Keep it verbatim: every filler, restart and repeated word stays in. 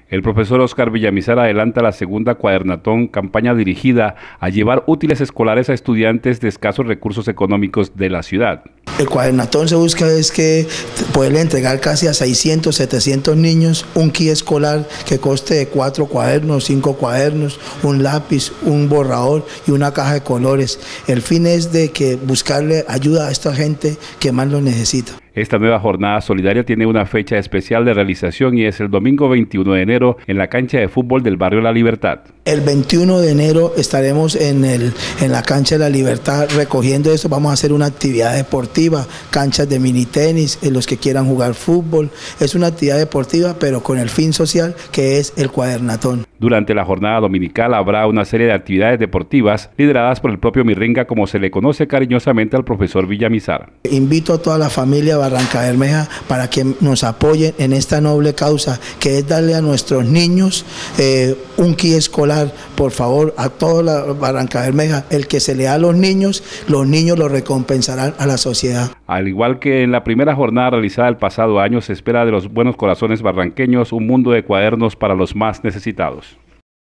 El profesor Oscar Villamizar adelanta la segunda cuadernatón, campaña dirigida a llevar útiles escolares a estudiantes de escasos recursos económicos de la ciudad. El cuadernatón se busca es que poder entregar casi a seiscientos, setecientos niños un kit escolar que coste de cuatro cuadernos, cinco cuadernos, un lápiz, un borrador y una caja de colores. El fin es de que buscarle ayuda a esta gente que más lo necesita. Esta nueva jornada solidaria tiene una fecha especial de realización y es el domingo veintiuno de enero en la cancha de fútbol del barrio La Libertad. El veintiuno de enero estaremos en, el, en la cancha de La Libertad recogiendo esto. Vamos a hacer una actividad deportiva, canchas de mini tenis, en los que quieran jugar fútbol. Es una actividad deportiva pero con el fin social que es el cuadernatón. Durante la jornada dominical habrá una serie de actividades deportivas lideradas por el propio Mirringa, como se le conoce cariñosamente al profesor Villamizar. Invito a toda la familia Barrancabermeja para que nos apoyen en esta noble causa que es darle a nuestros niños eh, un kit escolar. Por favor, a toda la Barrancabermeja, el que se le da a los niños, los niños lo recompensarán a la sociedad. Al igual que en la primera jornada realizada el pasado año, se espera de los buenos corazones barranqueños un mundo de cuadernos para los más necesitados.